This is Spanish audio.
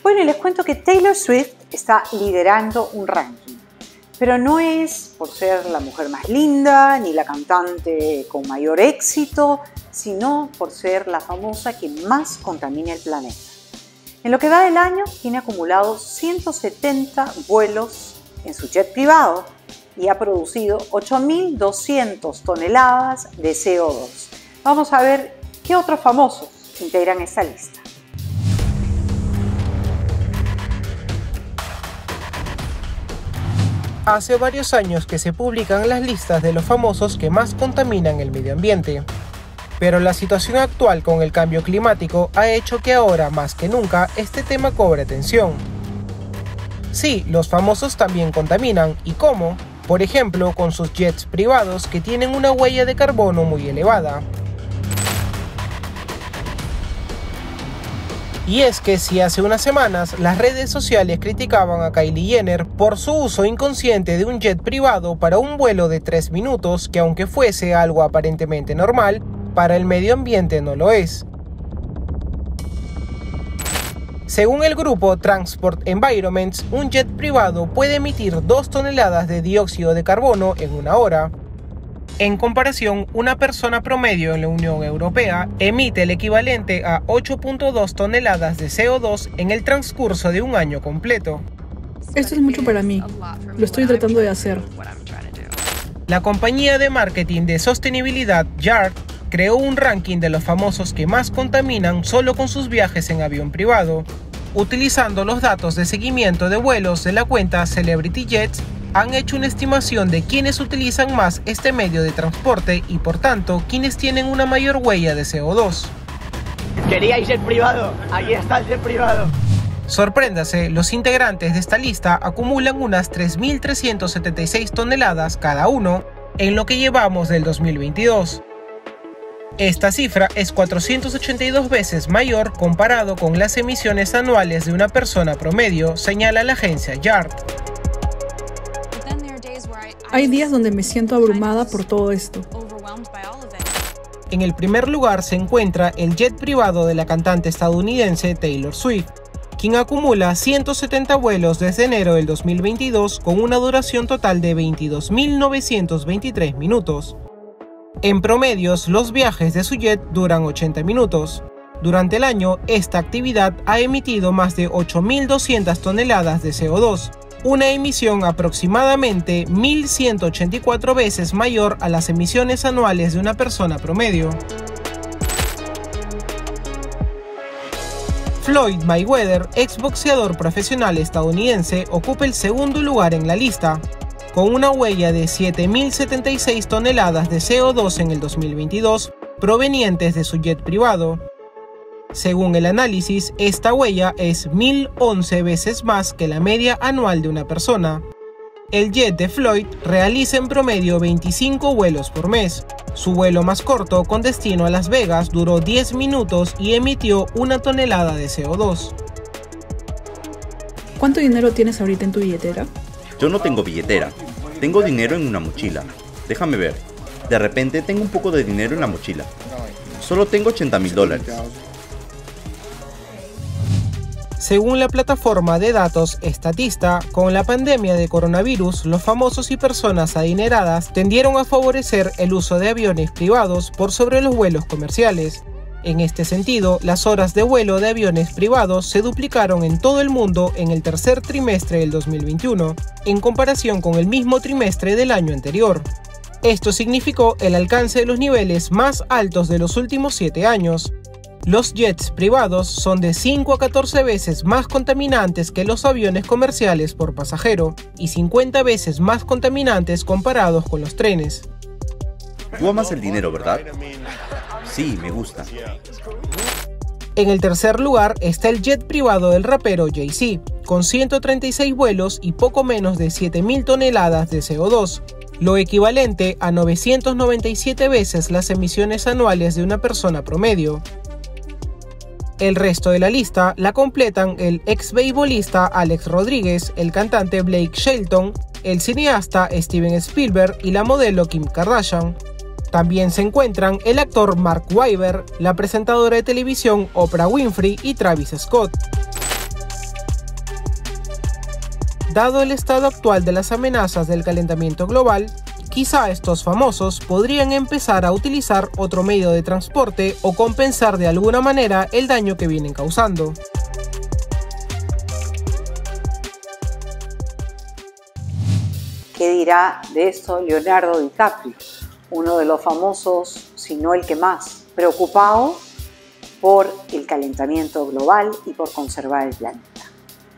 Bueno, y les cuento que Taylor Swift está liderando un ranking, pero no es por ser la mujer más linda ni la cantante con mayor éxito, sino por ser la famosa que más contamina el planeta. En lo que va del año, tiene acumulados 170 vuelos en su jet privado y ha producido 8.200 toneladas de CO2. Vamos a ver qué otros famosos integran esta lista. Hace varios años que se publican las listas de los famosos que más contaminan el medio ambiente. Pero la situación actual con el cambio climático ha hecho que ahora más que nunca este tema cobre atención. Sí, los famosos también contaminan, ¿y cómo? Por ejemplo, con sus jets privados que tienen una huella de carbono muy elevada. Y es que si hace unas semanas las redes sociales criticaban a Kylie Jenner por su uso inconsciente de un jet privado para un vuelo de 3 minutos, que aunque fuese algo aparentemente normal, para el medio ambiente no lo es. Según el grupo Transport Environments, un jet privado puede emitir 2 toneladas de dióxido de carbono en una hora. En comparación, una persona promedio en la Unión Europea emite el equivalente a 8.2 toneladas de CO2 en el transcurso de un año completo. Esto es mucho para mí. Lo estoy tratando de hacer. La compañía de marketing de sostenibilidad Yard creó un ranking de los famosos que más contaminan solo con sus viajes en avión privado. Utilizando los datos de seguimiento de vuelos de la cuenta Celebrity Jets, han hecho una estimación de quienes utilizan más este medio de transporte y por tanto quienes tienen una mayor huella de CO2. ¿Queríais jet privado? Aquí está el jet privado. Sorpréndase, los integrantes de esta lista acumulan unas 3.376 toneladas cada uno en lo que llevamos del 2022. Esta cifra es 482 veces mayor comparado con las emisiones anuales de una persona promedio, señala la agencia Yard. Hay días donde me siento abrumada por todo esto. En el primer lugar se encuentra el jet privado de la cantante estadounidense Taylor Swift, quien acumula 170 vuelos desde enero del 2022 con una duración total de 22.923 minutos. En promedios, los viajes de su jet duran 80 minutos. Durante el año, esta actividad ha emitido más de 8.200 toneladas de CO2, una emisión aproximadamente 1.184 veces mayor a las emisiones anuales de una persona promedio. Floyd Mayweather, exboxeador profesional estadounidense, ocupa el segundo lugar en la lista, con una huella de 7.076 toneladas de CO2 en el 2022, provenientes de su jet privado. Según el análisis, esta huella es 1.011 veces más que la media anual de una persona. El jet de Floyd realiza en promedio 25 vuelos por mes. Su vuelo más corto, con destino a Las Vegas, duró 10 minutos y emitió 1 tonelada de CO2. ¿Cuánto dinero tienes ahorita en tu billetera? Yo no tengo billetera, tengo dinero en una mochila. Déjame ver, de repente tengo un poco de dinero en la mochila. Solo tengo $80.000. Según la plataforma de datos Statista, con la pandemia de coronavirus, los famosos y personas adineradas tendieron a favorecer el uso de aviones privados por sobre los vuelos comerciales. En este sentido, las horas de vuelo de aviones privados se duplicaron en todo el mundo en el tercer trimestre del 2021, en comparación con el mismo trimestre del año anterior. Esto significó el alcance de los niveles más altos de los últimos 7 años. Los jets privados son de 5 a 14 veces más contaminantes que los aviones comerciales por pasajero y 50 veces más contaminantes comparados con los trenes. Tú amas el dinero, ¿verdad? Sí, me gusta. En el tercer lugar está el jet privado del rapero Jay-Z, con 136 vuelos y poco menos de 7.000 toneladas de CO2, lo equivalente a 997 veces las emisiones anuales de una persona promedio. El resto de la lista la completan el ex beisbolista Alex Rodríguez, el cantante Blake Shelton, el cineasta Steven Spielberg y la modelo Kim Kardashian. También se encuentran el actor Mark Wahlberg, la presentadora de televisión Oprah Winfrey y Travis Scott. Dado el estado actual de las amenazas del calentamiento global, quizá estos famosos podrían empezar a utilizar otro medio de transporte o compensar de alguna manera el daño que vienen causando. ¿Qué dirá de esto Leonardo DiCaprio? Uno de los famosos, si no el que más, preocupado por el calentamiento global y por conservar el planeta.